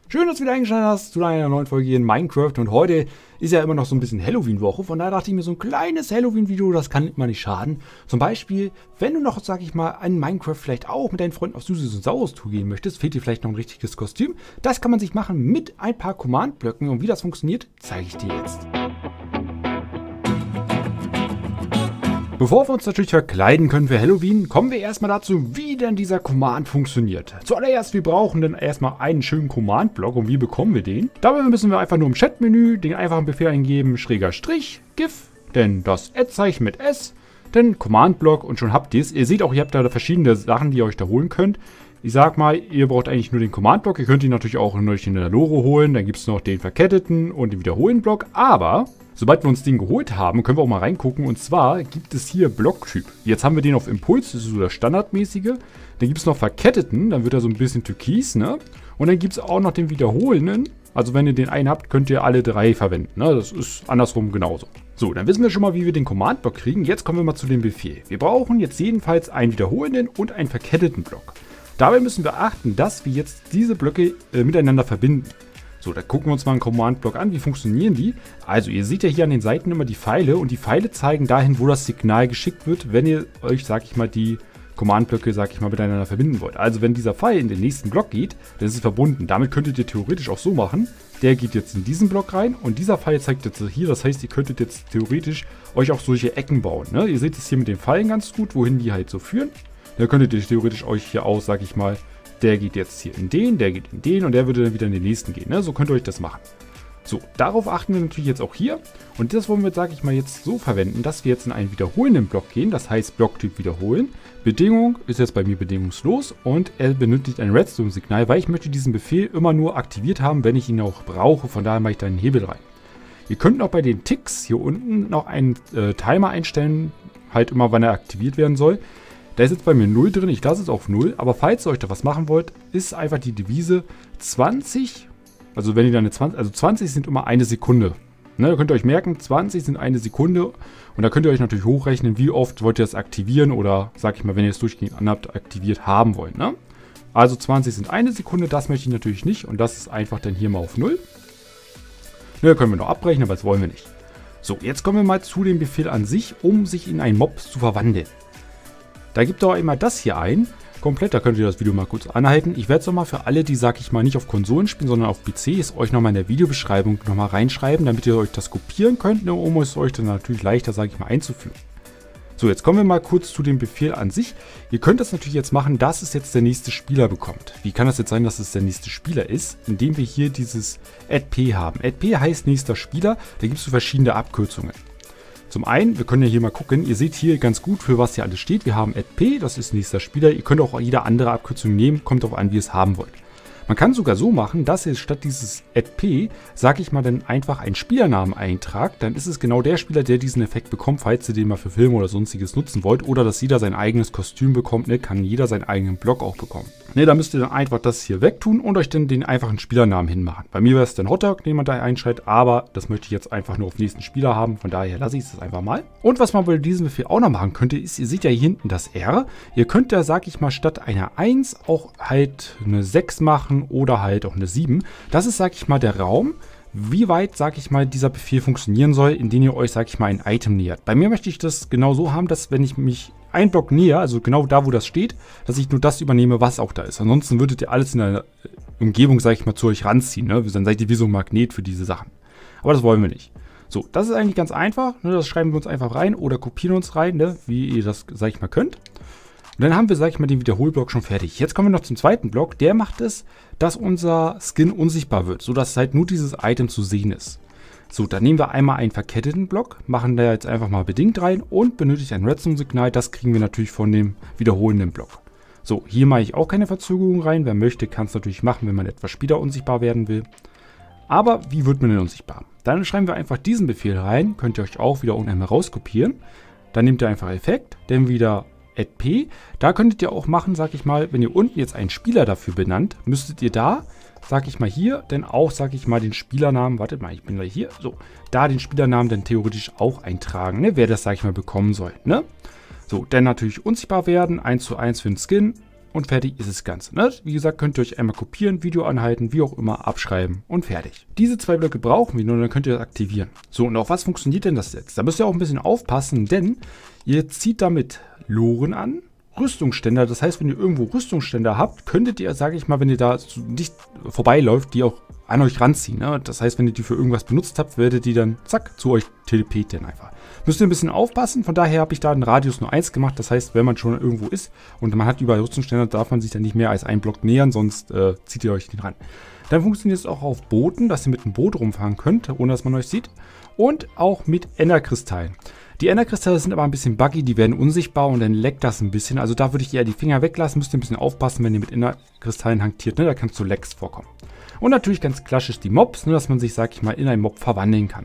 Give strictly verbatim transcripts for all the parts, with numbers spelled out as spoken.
Schön, dass du wieder eingeschaltet hast zu einer neuen Folge hier in Minecraft. Und heute ist ja immer noch so ein bisschen Halloween-Woche. Von daher dachte ich mir, so ein kleines Halloween-Video, das kann immer nicht schaden. Zum Beispiel, wenn du noch, sag ich mal, an Minecraft vielleicht auch mit deinen Freunden auf Süßes und Saures Tour gehen möchtest, fehlt dir vielleicht noch ein richtiges Kostüm. Das kann man sich machen mit ein paar Command-Blöcken. Und wie das funktioniert, zeige ich dir jetzt. Bevor wir uns natürlich verkleiden können für Halloween, kommen wir erstmal dazu, wie denn dieser Command funktioniert. Zuallererst, wir brauchen dann erstmal einen schönen Command-Block. Und wie bekommen wir den? Dabei müssen wir einfach nur im Chat-Menü den einfachen Befehl eingeben, schräger Strich, GIF, denn das Ad-Zeichen mit S, dann Command-Block und schon habt ihr es. Ihr seht auch, ihr habt da verschiedene Sachen, die ihr euch da holen könnt. Ich sag mal, ihr braucht eigentlich nur den Command-Block. Ihr könnt ihn natürlich auch neulich in der Lore holen. Dann gibt es noch den verketteten und den Wiederholen-Block. Aber sobald wir uns den geholt haben, können wir auch mal reingucken. Und zwar gibt es hier Blocktyp. Jetzt haben wir den auf Impuls, das ist so der standardmäßige. Dann gibt es noch verketteten, dann wird er so ein bisschen türkis, ne? Und dann gibt es auch noch den wiederholenden. Also wenn ihr den einen habt, könnt ihr alle drei verwenden, ne? Das ist andersrum genauso. So, dann wissen wir schon mal, wie wir den Command-Block kriegen. Jetzt kommen wir mal zu dem Befehl. Wir brauchen jetzt jedenfalls einen wiederholenden und einen verketteten Block. Dabei müssen wir achten, dass wir jetzt diese Blöcke äh, miteinander verbinden. So, da gucken wir uns mal einen Command-Block an. Wie funktionieren die? Also, ihr seht ja hier an den Seiten immer die Pfeile. Und die Pfeile zeigen dahin, wo das Signal geschickt wird, wenn ihr euch, sag ich mal, die Command-Blöcke, sag ich mal, miteinander verbinden wollt. Also, wenn dieser Pfeil in den nächsten Block geht, dann ist es verbunden. Damit könntet ihr theoretisch auch so machen. Der geht jetzt in diesen Block rein und dieser Pfeil zeigt jetzt hier. Das heißt, ihr könntet jetzt theoretisch euch auch solche Ecken bauen, ne? Ihr seht es hier mit den Pfeilen ganz gut, wohin die halt so führen. Da könntet ihr theoretisch euch hier aus, sag ich mal, der geht jetzt hier in den, der geht in den und der würde dann wieder in den nächsten gehen. Ne? So könnt ihr euch das machen. So, darauf achten wir natürlich jetzt auch hier. Und das wollen wir, sag ich mal, jetzt so verwenden, dass wir jetzt in einen wiederholenden Block gehen. Das heißt, Blocktyp wiederholen. Bedingung ist jetzt bei mir bedingungslos und er benötigt ein Redstone-Signal, weil ich möchte diesen Befehl immer nur aktiviert haben, wenn ich ihn auch brauche. Von daher mache ich da einen Hebel rein. Ihr könnt noch bei den Ticks hier unten noch einen äh, Timer einstellen, halt immer, wann er aktiviert werden soll. Da ist jetzt bei mir null drin, ich lasse es auf null, aber falls ihr euch da was machen wollt, ist einfach die Devise zwanzig, also wenn ihr dann eine zwanzig, also zwanzig sind immer eine Sekunde. Ne, da könnt ihr euch merken, zwanzig sind eine Sekunde und da könnt ihr euch natürlich hochrechnen, wie oft wollt ihr das aktivieren oder, sag ich mal, wenn ihr es durchgehend anhabt, aktiviert haben wollt. Ne? Also zwanzig sind eine Sekunde, das möchte ich natürlich nicht und das ist einfach dann hier mal auf null. Ne, können wir noch abbrechen, aber das wollen wir nicht. So, jetzt kommen wir mal zu dem Befehl an sich, um sich in einen Mob zu verwandeln. Da gibt ihr auch immer das hier ein. Komplett, da könnt ihr das Video mal kurz anhalten. Ich werde es nochmal für alle, die, sag ich mal, nicht auf Konsolen spielen, sondern auf P C, ist euch nochmal in der Videobeschreibung nochmal reinschreiben, damit ihr euch das kopieren könnt, ne, um es euch dann natürlich leichter, sag ich mal, einzufügen. So, jetzt kommen wir mal kurz zu dem Befehl an sich. Ihr könnt das natürlich jetzt machen, dass es jetzt der nächste Spieler bekommt. Wie kann das jetzt sein, dass es der nächste Spieler ist? Indem wir hier dieses Add P haben. Add P heißt nächster Spieler, da gibt es so verschiedene Abkürzungen. Zum einen, wir können ja hier mal gucken, ihr seht hier ganz gut, für was hier alles steht. Wir haben Add P, das ist nächster Spieler. Ihr könnt auch jede andere Abkürzung nehmen, kommt darauf an, wie ihr es haben wollt. Man kann sogar so machen, dass ihr statt dieses Add P, sag ich mal, dann einfach einen Spielernamen eintragt. Dann ist es genau der Spieler, der diesen Effekt bekommt, falls ihr den mal für Filme oder sonstiges nutzen wollt. Oder dass jeder sein eigenes Kostüm bekommt, ne, kann jeder seinen eigenen Block auch bekommen. Ne, da müsst ihr dann einfach das hier wegtun und euch dann den einfachen Spielernamen hinmachen. Bei mir wäre es dann Hotdog, den man da einschreibt, aber das möchte ich jetzt einfach nur auf den nächsten Spieler haben. Von daher lasse ich es einfach mal. Und was man bei diesem Befehl auch noch machen könnte, ist, ihr seht ja hier hinten das R. Ihr könnt da, sag ich mal, statt einer eins auch halt eine sechs machen oder halt auch eine sieben. Das ist, sag ich mal, der Raum, wie weit, sag ich mal, dieser Befehl funktionieren soll, indem ihr euch, sag ich mal, ein Item nähert. Bei mir möchte ich das genau so haben, dass wenn ich mich einen Block näher, also genau da, wo das steht, dass ich nur das übernehme, was auch da ist. Ansonsten würdet ihr alles in der Umgebung, sag ich mal, zu euch ranziehen. Ne? Dann seid ihr wie so ein Magnet für diese Sachen. Aber das wollen wir nicht. So, das ist eigentlich ganz einfach. Ne? Das schreiben wir uns einfach rein oder kopieren uns rein, ne? Wie ihr das, sag ich mal, könnt. Und dann haben wir, sag ich mal, den Wiederholblock schon fertig. Jetzt kommen wir noch zum zweiten Block. Der macht es, dass unser Skin unsichtbar wird, sodass halt nur dieses Item zu sehen ist. So, dann nehmen wir einmal einen verketteten Block, machen da jetzt einfach mal bedingt rein und benötigt ein Redstone-Signal. Das kriegen wir natürlich von dem wiederholenden Block. So, hier mache ich auch keine Verzögerung rein. Wer möchte, kann es natürlich machen, wenn man etwas später unsichtbar werden will. Aber wie wird man denn unsichtbar? Dann schreiben wir einfach diesen Befehl rein. Könnt ihr euch auch wieder unten einmal rauskopieren. Dann nehmt ihr einfach Effekt, dann wieder Add P. Da könntet ihr auch machen, sag ich mal, wenn ihr unten jetzt einen Spieler dafür benannt, müsstet ihr da, sag ich mal hier, dann auch, sag ich mal, den Spielernamen, wartet mal, ich bin gleich hier, so, da den Spielernamen dann theoretisch auch eintragen, ne, wer das, sag ich mal, bekommen soll, ne. So, dann natürlich unsichtbar werden, eins zu eins für den Skin, und fertig ist das Ganze. Ne? Wie gesagt, könnt ihr euch einmal kopieren, Video anhalten, wie auch immer, abschreiben und fertig. Diese zwei Blöcke brauchen wir nur und dann könnt ihr das aktivieren. So, und auf was funktioniert denn das jetzt? Da müsst ihr auch ein bisschen aufpassen, denn ihr zieht damit Loren an, Rüstungsständer. Das heißt, wenn ihr irgendwo Rüstungsständer habt, könntet ihr, sage ich mal, wenn ihr da nicht vorbeiläuft, die auch an euch ranziehen. Ne? Das heißt, wenn ihr die für irgendwas benutzt habt, werdet die dann, zack, zu euch teleportieren einfach. Müsst ihr ein bisschen aufpassen, von daher habe ich da einen Radius nur eins gemacht. Das heißt, wenn man schon irgendwo ist und man hat überall Rüstungsständer, darf man sich dann nicht mehr als einen Block nähern, sonst äh, zieht ihr euch nicht ran. Dann funktioniert es auch auf Booten, dass ihr mit dem Boot rumfahren könnt, ohne dass man euch sieht. Und auch mit Enderkristallen. Die Enderkristalle sind aber ein bisschen buggy, die werden unsichtbar und dann leckt das ein bisschen. Also da würde ich eher die Finger weglassen, müsst ihr ein bisschen aufpassen, wenn ihr mit Enderkristallen hantiert, ne? Da kann es zu Lecks vorkommen. Und natürlich ganz klassisch die Mobs, nur dass man sich, sag ich mal, in einen Mob verwandeln kann.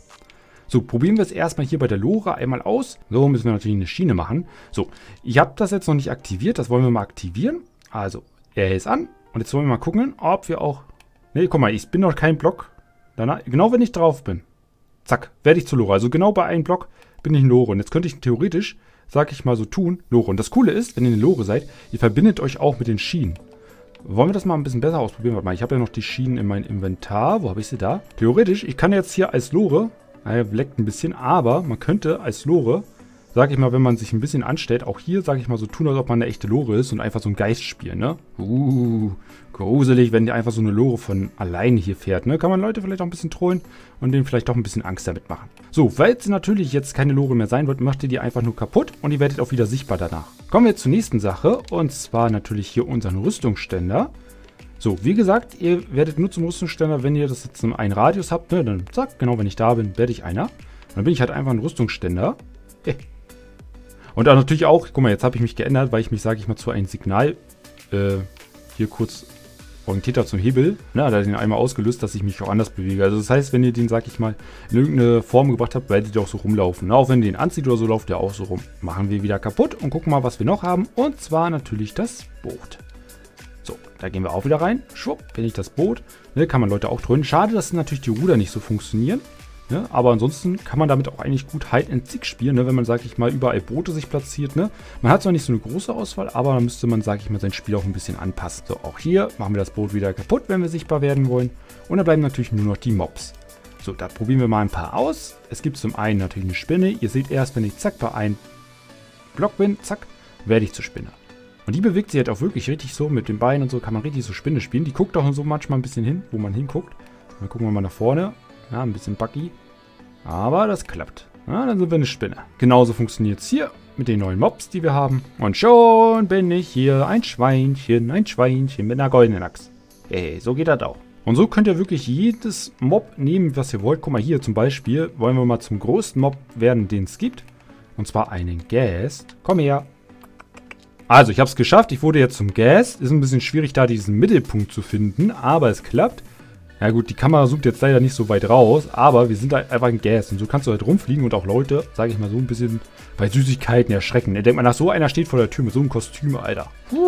So, probieren wir es erstmal hier bei der Lore einmal aus. So, müssen wir natürlich eine Schiene machen. So, ich habe das jetzt noch nicht aktiviert, das wollen wir mal aktivieren. Also, er ist an und jetzt wollen wir mal gucken, ob wir auch... Ne, guck mal, ich bin noch kein Block. Danach, genau wenn ich drauf bin, zack, werde ich zur Lore. Also genau bei einem Block bin ich in Lore. Und jetzt könnte ich theoretisch, sag ich mal so, tun, Lore. Und das Coole ist, wenn ihr in Lore seid, ihr verbindet euch auch mit den Schienen. Wollen wir das mal ein bisschen besser ausprobieren? Warte mal, ich habe ja noch die Schienen in meinem Inventar. Wo habe ich sie da? Theoretisch, ich kann jetzt hier als Lore, naja, leckt ein bisschen, aber man könnte als Lore, sag ich mal, wenn man sich ein bisschen anstellt, auch hier, sag ich mal, so tun, als ob man eine echte Lore ist und einfach so ein Geist spielen, ne? Uh, gruselig, wenn die einfach so eine Lore von alleine hier fährt, ne? Kann man Leute vielleicht auch ein bisschen trollen und denen vielleicht auch ein bisschen Angst damit machen. So, weil es natürlich jetzt keine Lore mehr sein wird, macht ihr die einfach nur kaputt und ihr werdet auch wieder sichtbar danach. Kommen wir jetzt zur nächsten Sache und zwar natürlich hier unseren Rüstungsständer. So, wie gesagt, ihr werdet nur zum Rüstungsständer, wenn ihr das jetzt in einen Radius habt, ne? Dann zack, genau, wenn ich da bin, werde ich einer. Und dann bin ich halt einfach ein Rüstungsständer. Hey. Und dann natürlich auch, guck mal, jetzt habe ich mich geändert, weil ich mich, sage ich mal, zu einem Signal äh, hier kurz orientiert habe zum Hebel. Na, da hat den einmal ausgelöst, dass ich mich auch anders bewege. Also das heißt, wenn ihr den, sag ich mal, in irgendeine Form gebracht habt, werdet ihr auch so rumlaufen. Na, auch wenn ihr den anzieht oder so, lauft ihr auch so rum. Machen wir wieder kaputt und gucken mal, was wir noch haben. Und zwar natürlich das Boot. So, da gehen wir auch wieder rein. Schwupp, bin ich das Boot. Ne, kann man Leute auch dröhnen. Schade, dass natürlich die Ruder nicht so funktionieren. Ne? Aber ansonsten kann man damit auch eigentlich gut Hide and Seek spielen, ne? Wenn man, sag ich mal, überall Boote sich platziert. Ne? Man hat zwar nicht so eine große Auswahl, aber dann müsste man, sag ich mal, sein Spiel auch ein bisschen anpassen. So, auch hier machen wir das Boot wieder kaputt, wenn wir sichtbar werden wollen. Und dann bleiben natürlich nur noch die Mobs. So, da probieren wir mal ein paar aus. Es gibt zum einen natürlich eine Spinne. Ihr seht erst, wenn ich zack bei einem Block bin, zack, werde ich zur Spinne. Und die bewegt sich halt auch wirklich richtig so mit den Beinen und so, kann man richtig so Spinne spielen. Die guckt auch so manchmal ein bisschen hin, wo man hinguckt. Dann gucken wir mal nach vorne. Ja, ein bisschen buggy. Aber das klappt. Ja, dann sind wir eine Spinne. Genauso funktioniert es hier mit den neuen Mobs, die wir haben. Und schon bin ich hier ein Schweinchen, ein Schweinchen mit einer goldenen Axt. Hey, so geht das auch. Und so könnt ihr wirklich jedes Mob nehmen, was ihr wollt. Guck mal hier zum Beispiel, wollen wir mal zum größten Mob werden, den es gibt. Und zwar einen Ghast. Komm her. Also, ich habe es geschafft. Ich wurde jetzt zum Ghast. Ist ein bisschen schwierig, da diesen Mittelpunkt zu finden, aber es klappt. Ja gut, die Kamera zoomt jetzt leider nicht so weit raus, aber wir sind halt einfach ein Ghast. Und so kannst du halt rumfliegen und auch Leute, sage ich mal, so ein bisschen bei Süßigkeiten erschrecken. Ihr denkt mal nach, so einer steht vor der Tür mit so einem Kostüm, Alter.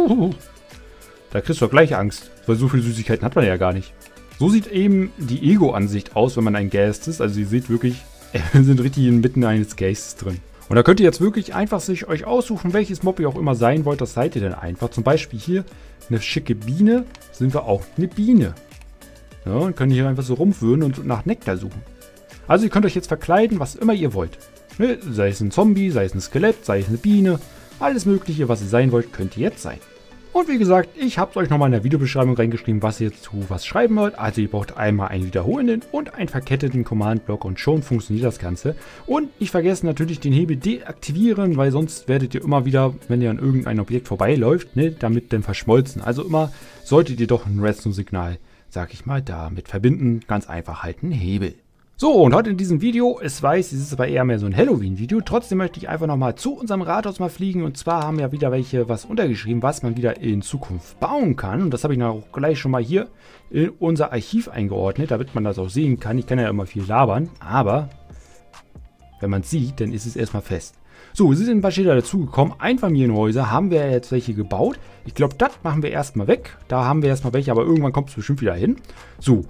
Da kriegst du doch gleich Angst, weil so viele Süßigkeiten hat man ja gar nicht. So sieht eben die Ego-Ansicht aus, wenn man ein Ghast ist. Also ihr seht wirklich, wir sind richtig inmitten eines Ghasts drin. Und da könnt ihr jetzt wirklich einfach sich euch aussuchen, welches Mob ihr auch immer sein wollt. Das seid ihr dann einfach. Zum Beispiel hier eine schicke Biene, sind wir auch eine Biene. Ja, und könnt hier einfach so rumführen und nach Nektar suchen. Also ihr könnt euch jetzt verkleiden, was immer ihr wollt. Ne? Sei es ein Zombie, sei es ein Skelett, sei es eine Biene. Alles mögliche, was ihr sein wollt, könnt ihr jetzt sein. Und wie gesagt, ich habe es euch nochmal in der Videobeschreibung reingeschrieben, was ihr zu was schreiben wollt. Also ihr braucht einmal einen wiederholenden und einen verketteten Command-Block und schon funktioniert das Ganze. Und nicht vergessen natürlich den Hebel deaktivieren, weil sonst werdet ihr immer wieder, wenn ihr an irgendein Objekt vorbeiläuft, ne, damit dann verschmolzen. Also immer solltet ihr doch ein Redstone-Signal, sag ich mal, damit verbinden. Ganz einfach halt einen Hebel. So, und heute in diesem Video, es weiß, es ist aber eher mehr so ein Halloween-Video. Trotzdem möchte ich einfach nochmal zu unserem Rathaus mal fliegen. Und zwar haben ja wieder welche was untergeschrieben, was man wieder in Zukunft bauen kann. Und das habe ich auch gleich schon mal hier in unser Archiv eingeordnet, damit man das auch sehen kann. Ich kann ja immer viel labern, aber wenn man es sieht, dann ist es erstmal fest. So, es sind ein paar Schilder dazugekommen. Einfamilienhäuser haben wir jetzt welche gebaut. Ich glaube, das machen wir erstmal weg. Da haben wir erstmal welche, aber irgendwann kommt es bestimmt wieder hin. So.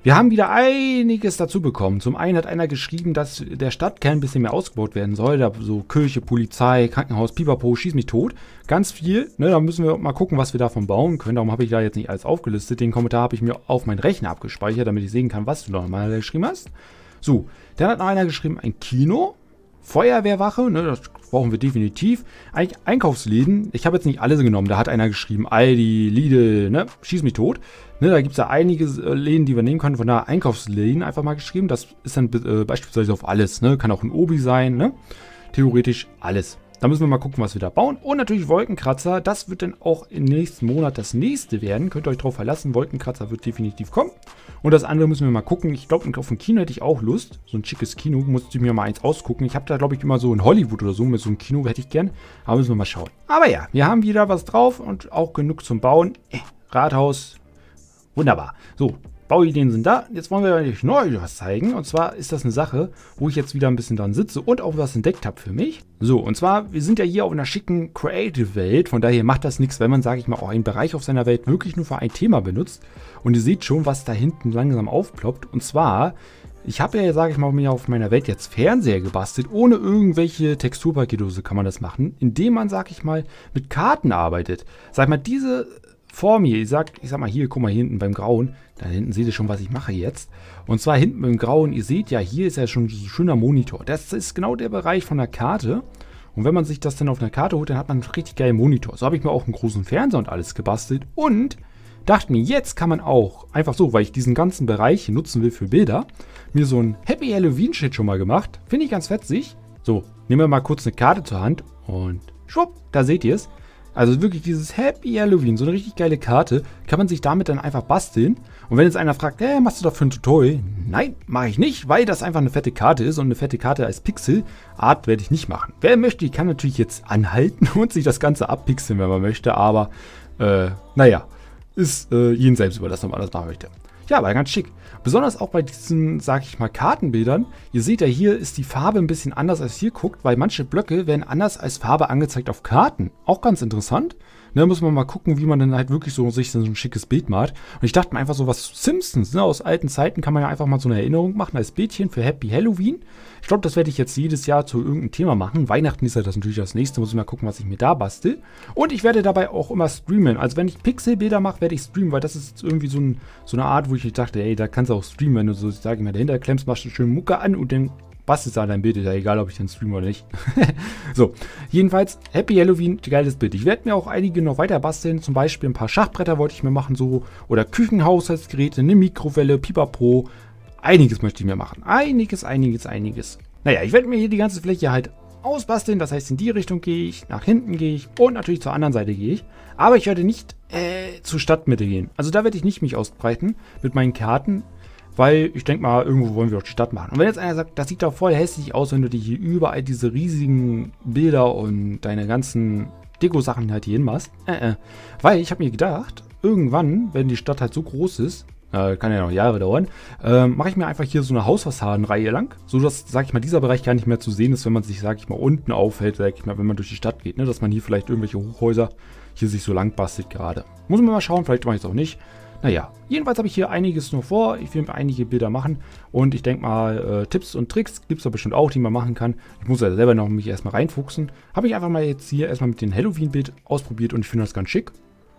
Wir haben wieder einiges dazu bekommen. Zum einen hat einer geschrieben, dass der Stadtkern ein bisschen mehr ausgebaut werden soll. Da so Kirche, Polizei, Krankenhaus, Pipapo, schieß mich tot. Ganz viel. Ne, da müssen wir mal gucken, was wir davon bauen können. Darum habe ich da jetzt nicht alles aufgelistet. Den Kommentar habe ich mir auf meinen Rechner abgespeichert, damit ich sehen kann, was du noch mal geschrieben hast. So, dann hat noch einer geschrieben, ein Kino. Feuerwehrwache, ne, das brauchen wir definitiv. Ein Einkaufsläden, ich habe jetzt nicht alle genommen, da hat einer geschrieben, Aldi, Lidl, ne, schieß mich tot. Ne, da gibt es ja einige Läden, die wir nehmen können, von daher Einkaufsläden einfach mal geschrieben. Das ist dann äh, beispielsweise auf alles, ne, kann auch ein Obi sein, ne, theoretisch alles. Da müssen wir mal gucken, was wir da bauen. Und natürlich Wolkenkratzer, das wird dann auch im nächsten Monat das nächste werden. Könnt ihr euch drauf verlassen, Wolkenkratzer wird definitiv kommen. Und das andere müssen wir mal gucken. Ich glaube, auf ein Kino hätte ich auch Lust. So ein schickes Kino, musste ich mir mal eins ausgucken. Ich habe da, glaube ich, immer so in Hollywood oder so, mit so einem Kino hätte ich gern. Aber müssen wir mal schauen. Aber ja, wir haben wieder was drauf und auch genug zum Bauen. Äh, Rathaus, wunderbar. So, Bauideen sind da. Jetzt wollen wir euch neu was zeigen. Und zwar ist das eine Sache, wo ich jetzt wieder ein bisschen dran sitze und auch was entdeckt habe für mich. So, und zwar, wir sind ja hier auf einer schicken Creative-Welt. Von daher macht das nichts, wenn man, sage ich mal, auch einen Bereich auf seiner Welt wirklich nur für ein Thema benutzt. Und ihr seht schon, was da hinten langsam aufploppt. Und zwar, ich habe ja, sage ich mal, mir auf meiner Welt jetzt Fernseher gebastelt. Ohne irgendwelche Texturpakete, so kann man das machen. Indem man, sage ich mal, mit Karten arbeitet. Sag mal, diese Form hier, ich sag, ich sag mal hier, guck mal hier hinten beim Grauen, da hinten seht ihr schon, was ich mache jetzt. Und zwar hinten beim Grauen, ihr seht ja, hier ist ja schon so ein schöner Monitor. Das ist genau der Bereich von der Karte. Und wenn man sich das dann auf einer Karte holt, dann hat man einen richtig geilen Monitor. So habe ich mir auch einen großen Fernseher und alles gebastelt. Und dachte mir, jetzt kann man auch, einfach so, weil ich diesen ganzen Bereich nutzen will für Bilder, mir so ein Happy Halloween-Shit schon mal gemacht. Finde ich ganz fetzig. So, nehmen wir mal kurz eine Karte zur Hand und schwupp, da seht ihr es. Also wirklich dieses Happy Halloween, so eine richtig geile Karte, kann man sich damit dann einfach basteln. Und wenn jetzt einer fragt, hey, machst du doch für ein Tutorial? Nein, mache ich nicht, weil das einfach eine fette Karte ist und eine fette Karte als Pixelart werde ich nicht machen. Wer möchte, kann natürlich jetzt anhalten und sich das Ganze abpixeln, wenn man möchte, aber äh, naja, ist äh, jedem selbst überlassen, ob man das machen möchte. Ja, aber ganz schick. Besonders auch bei diesen, sag ich mal, Kartenbildern. Ihr seht ja, hier ist die Farbe ein bisschen anders als hier guckt, weil manche Blöcke werden anders als Farbe angezeigt auf Karten. Auch ganz interessant. Da muss man mal gucken, wie man dann halt wirklich so sich so ein schickes Bild malt. Und ich dachte mir einfach so was Simpsons, ne? Aus alten Zeiten kann man ja einfach mal so eine Erinnerung machen als Bildchen für Happy Halloween. Ich glaube, das werde ich jetzt jedes Jahr zu irgendeinem Thema machen. Weihnachten ist ja das natürlich das nächste. Muss ich mal gucken, was ich mir da bastel. Und ich werde dabei auch immer streamen. Also wenn ich Pixelbilder mache, werde ich streamen, weil das ist irgendwie so, ein, so eine Art, wo ich dachte, ey, da kannst du auch streamen, wenn du so, sag ich mal, dahinter klemmst, machst du schön Mucke an und dann bastelst du an dein Bild. Ist ja egal, ob ich dann streame oder nicht. So, jedenfalls, Happy Halloween, geiles Bild. Ich werde mir auch einige noch weiter basteln. Zum Beispiel ein paar Schachbretter wollte ich mir machen, so. Oder Küchenhaushaltsgeräte, eine Mikrowelle, Pipapo. Einiges möchte ich mir machen. Einiges, einiges, einiges. Naja, ich werde mir hier die ganze Fläche halt ausbasteln. Das heißt, in die Richtung gehe ich, nach hinten gehe ich und natürlich zur anderen Seite gehe ich. Aber ich werde nicht äh, zur Stadtmitte gehen. Also da werde ich nicht mich ausbreiten mit meinen Karten, weil ich denke mal, irgendwo wollen wir auch die Stadt machen. Und wenn jetzt einer sagt, das sieht doch voll hässlich aus, wenn du dir hier überall diese riesigen Bilder und deine ganzen Deko-Sachen halt hier hinmachst. Äh, äh. Weil ich habe mir gedacht, irgendwann, wenn die Stadt halt so groß ist, äh, kann ja noch Jahre dauern, äh, mache ich mir einfach hier so eine Hausfassadenreihe lang, so dass, sag ich mal, dieser Bereich gar nicht mehr zu sehen ist, wenn man sich, sag ich mal, unten aufhält, sag ich mal, wenn man durch die Stadt geht, ne, dass man hier vielleicht irgendwelche Hochhäuser hier sich so lang bastelt gerade. Muss man mal schauen, vielleicht mache ich es auch nicht. Naja, jedenfalls habe ich hier einiges noch vor. Ich will mir einige Bilder machen und ich denke mal, äh, Tipps und Tricks gibt es da bestimmt auch, die man machen kann. Ich muss ja selber noch mich erstmal reinfuchsen. Habe ich einfach mal jetzt hier erstmal mit dem Halloween-Bild ausprobiert und ich finde das ganz schick.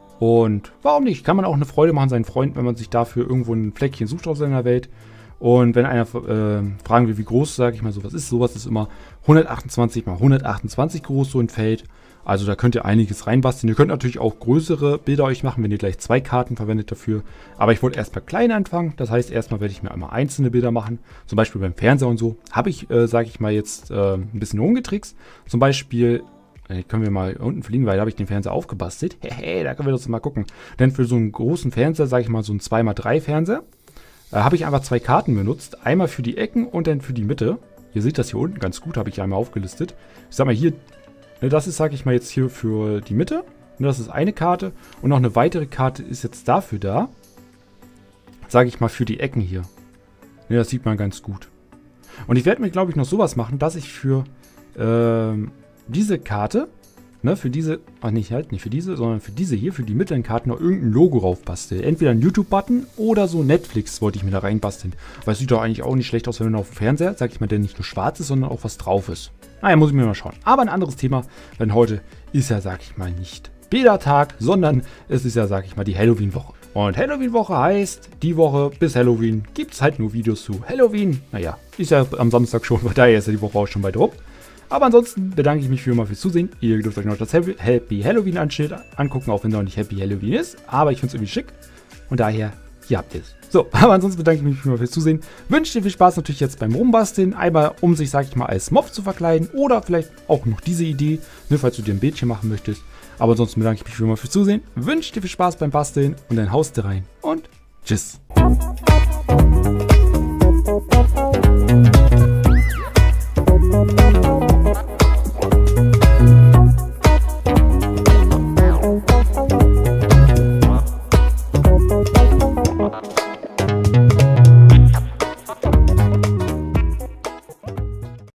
Und warum nicht? Kann man auch eine Freude machen seinen Freunden, wenn man sich dafür irgendwo ein Fleckchen sucht auf seiner Welt. Und wenn einer äh, fragen will, wie groß, sage ich mal, sowas ist, sowas ist immer hundertachtundzwanzig mal hundertachtundzwanzig groß, so ein Feld. Also da könnt ihr einiges reinbasteln. Ihr könnt natürlich auch größere Bilder euch machen, wenn ihr gleich zwei Karten verwendet dafür. Aber ich wollte erstmal klein anfangen. Das heißt, erstmal werde ich mir einmal einzelne Bilder machen. Zum Beispiel beim Fernseher und so. Habe ich, äh, sage ich mal, jetzt äh, ein bisschen rumgetrickst. Zum Beispiel, äh, können wir mal unten fliegen, weil da habe ich den Fernseher aufgebastelt. Hehe, da können wir das mal gucken. Denn für so einen großen Fernseher, sage ich mal, so einen zwei mal drei Fernseher, äh, habe ich einfach zwei Karten benutzt. Einmal für die Ecken und dann für die Mitte. Ihr seht das hier unten ganz gut, habe ich einmal aufgelistet. Ich sag mal hier, das ist, sage ich mal, jetzt hier für die Mitte. Das ist eine Karte. Und noch eine weitere Karte ist jetzt dafür da. Sage ich mal, für die Ecken hier. Das sieht man ganz gut. Und ich werde mir, glaube ich, noch sowas machen, dass ich für ähm, diese Karte ne, für diese, ach nicht, halt nicht für diese, sondern für diese hier, für die mittleren Karten noch irgendein Logo raufbasteln. Entweder ein YouTube-Button oder so Netflix wollte ich mir da reinbasteln. Weil es sieht doch eigentlich auch nicht schlecht aus, wenn man auf dem Fernseher, sag ich mal, der nicht nur schwarz ist, sondern auch was drauf ist. Naja, muss ich mir mal schauen. Aber ein anderes Thema, denn heute ist ja, sag ich mal, nicht Bädertag, sondern es ist ja, sag ich mal, die Halloween-Woche. Und Halloween-Woche heißt, die Woche bis Halloween gibt es halt nur Videos zu Halloween. Naja, ist ja am Samstag schon, von daher ist ja die Woche auch schon bald rum. Aber ansonsten bedanke ich mich für immer fürs Zusehen. Ihr dürft euch noch das Happy Halloween Anschild angucken, auch wenn es noch nicht Happy Halloween ist. Aber ich finde es irgendwie schick. Und daher, hier habt ihr es. So, aber ansonsten bedanke ich mich für immer fürs Zusehen. Wünsche dir viel Spaß natürlich jetzt beim Rumbasteln. Einmal, um sich, sag ich mal, als Mob zu verkleiden. Oder vielleicht auch noch diese Idee, ne, falls du dir ein Bildchen machen möchtest. Aber ansonsten bedanke ich mich für immer fürs Zusehen. Wünsche dir viel Spaß beim Basteln und dann haust du rein. Und tschüss.